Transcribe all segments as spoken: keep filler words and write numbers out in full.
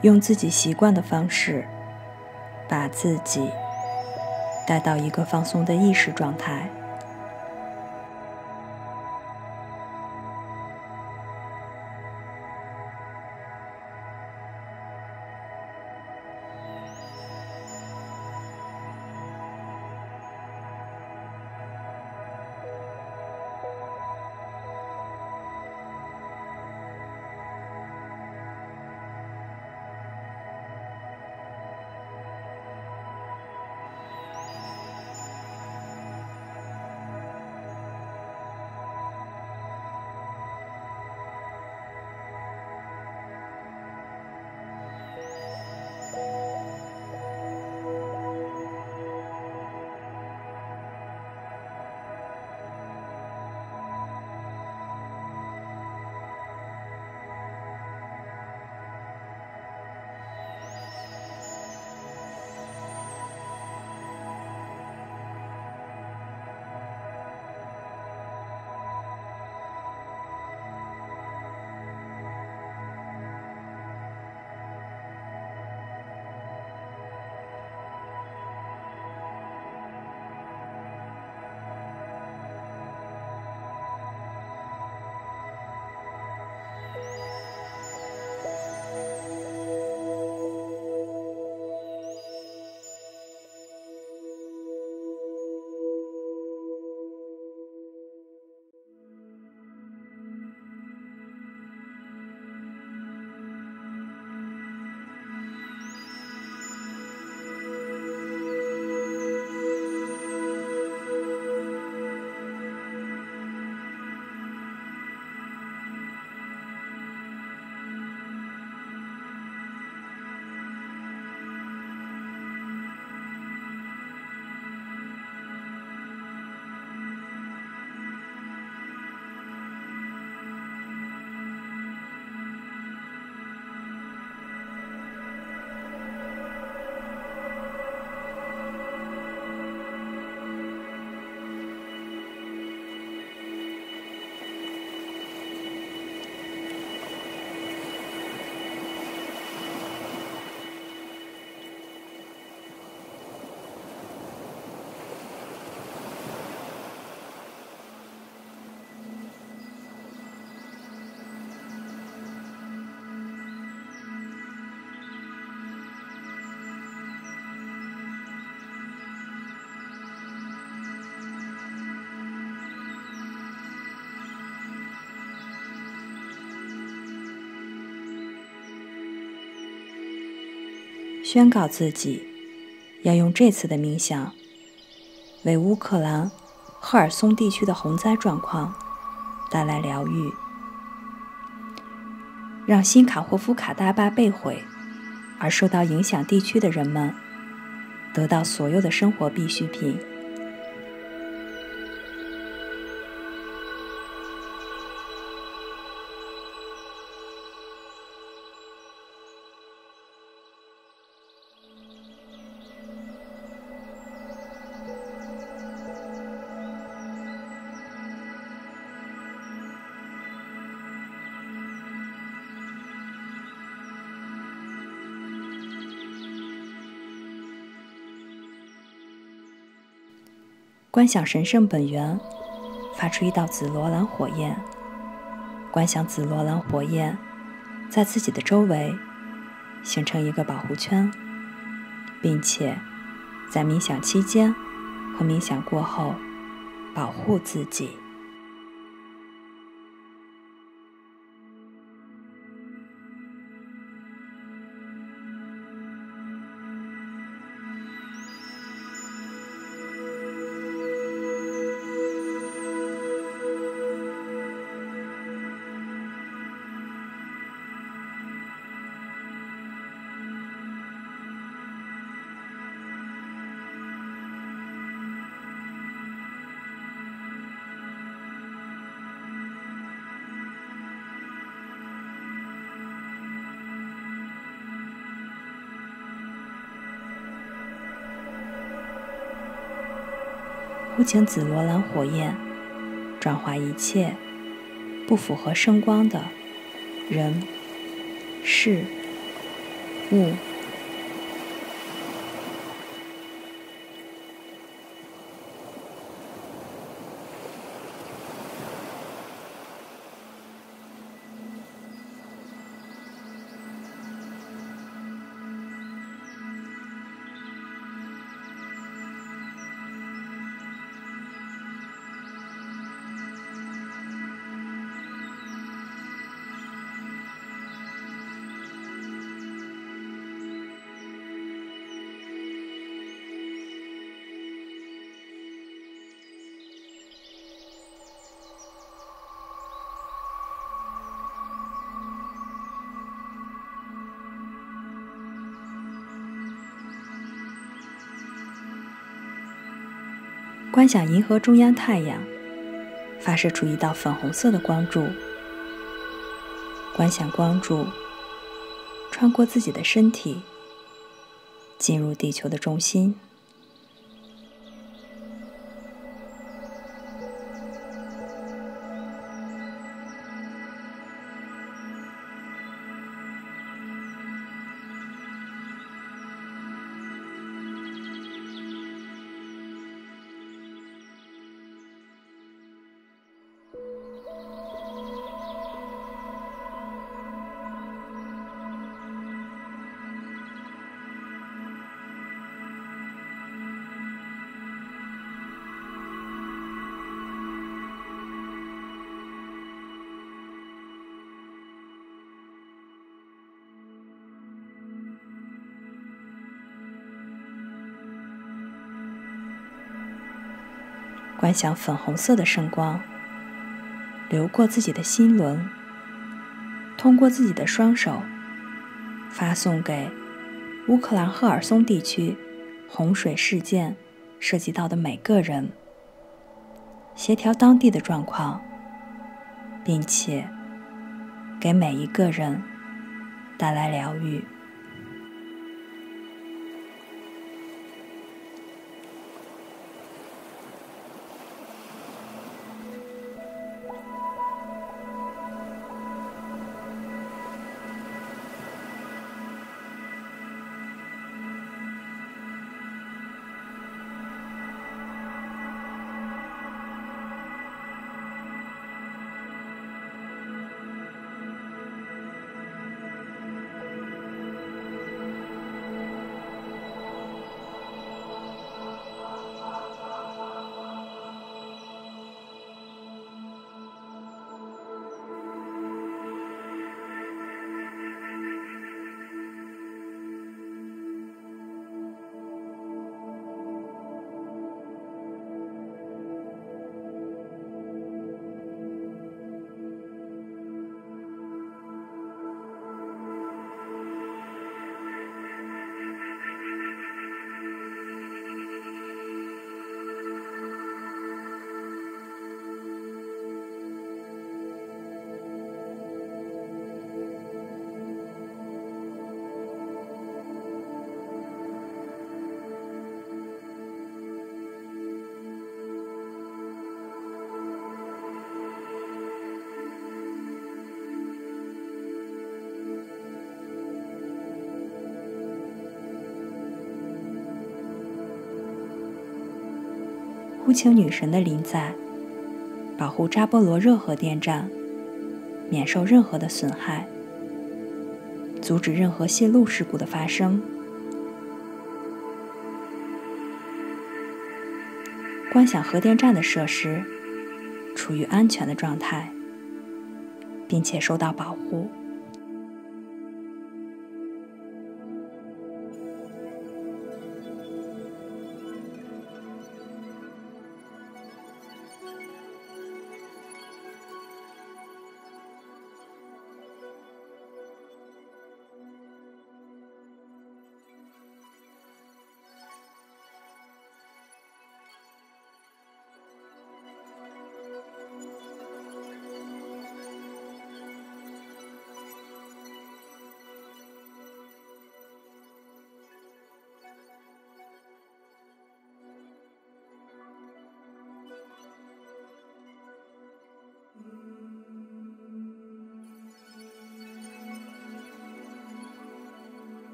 用自己习惯的方式，把自己带到一个放松的意识状态。宣告自己要用这次的冥想为乌克兰赫尔松地区的洪灾状况带来疗愈，让新卡霍夫卡大坝被毁而受到影响地区的人们得到所有的生活必需品。观想神圣本源发出一道紫罗兰火焰，观想紫罗兰火焰在自己的周围形成一个保护圈，并且在冥想期间和冥想过后保护自己。呼请紫罗兰火焰转化一切不符合圣光的人、事物。观想银河中央太阳发射出一道粉红色的光柱，观想光柱穿过自己的身体，进入地球的中心。观想粉红色的圣光流过自己的心轮，通过自己的双手发送给乌克兰赫尔松地区洪水事件涉及到的每个人，协调当地的状况，并且给每一个人带来疗愈。呼请女神的临在，保护扎波罗热核电站免受任何的损害，阻止任何泄漏事故的发生。观想核电站的设施处于安全的状态，并且受到保护。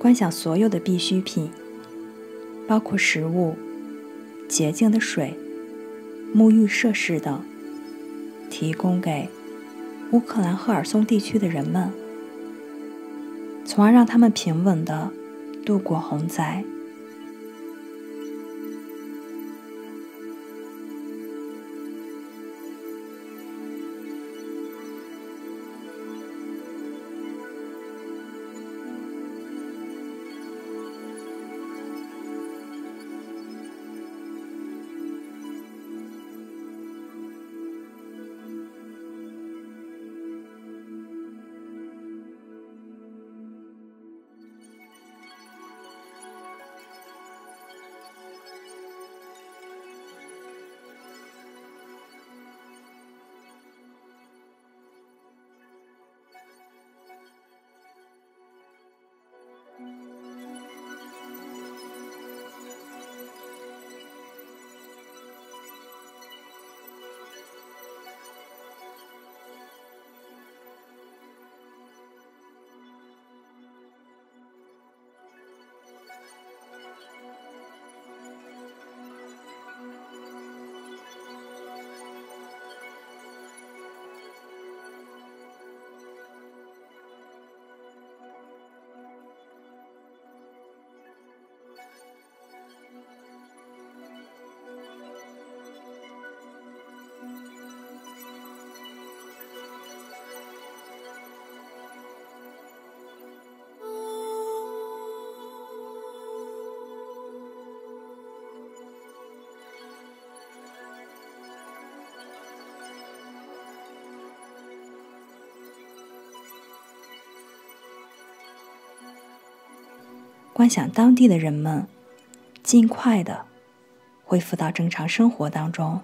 观想所有的必需品，包括食物、洁净的水、沐浴设施等，提供给乌克兰赫尔松地区的人们，从而让他们平稳地度过洪灾。观想当地的人们尽快地恢复到正常生活当中。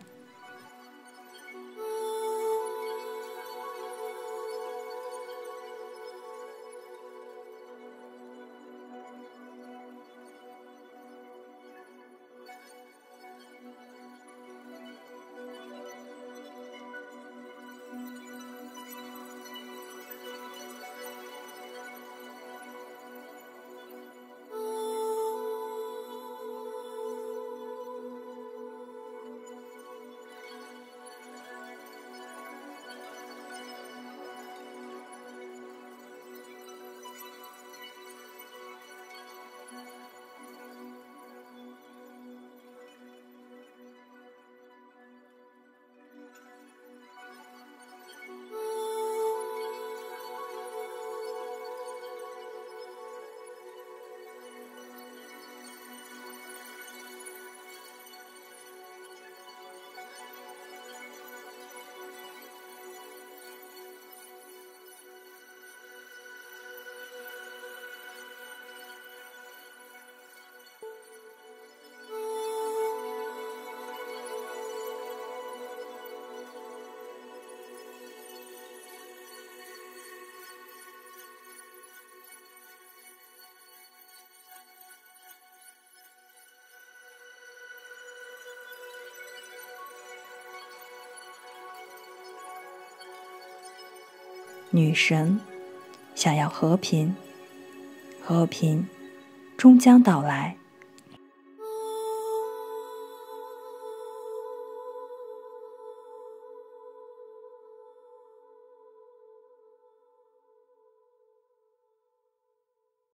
女神想要和平，和平终将到来。